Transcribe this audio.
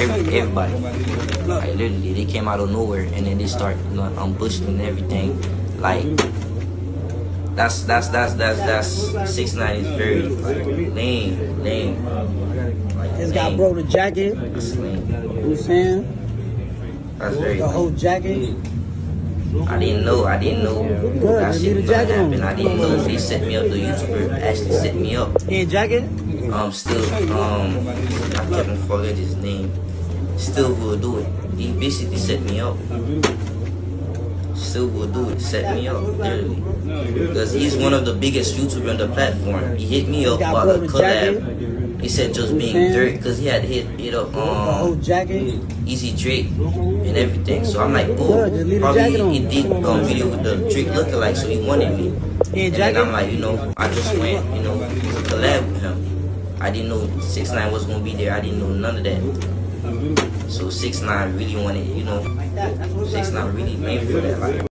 everybody. Like literally, they came out of nowhere and then they start bushing and everything. Like that's 6ix9ine is very like lame. Like, It's got bro the jacket. That's lame. You know what I'm saying? That's very the whole jacket. I didn't know that shit was gonna happen. I didn't know they set me up. The YouTuber actually set me up. In jacket? I can't forget his name. Still will do it. He basically set me up. Still will do it. Set me up, literally. Because he's one of the biggest YouTubers on the platform. He hit me up about a collab. He said just being Durk, because he had hit up Easy Drake and everything. So I'm like, oh, probably he did video with the Drake lookalike, so he wanted me. And then I'm like, I just went, to collab with him. I didn't know 6ix9ine was gonna be there. I didn't know none of that. So 6ix9ine really wanted, 6ix9ine really made for that. Like,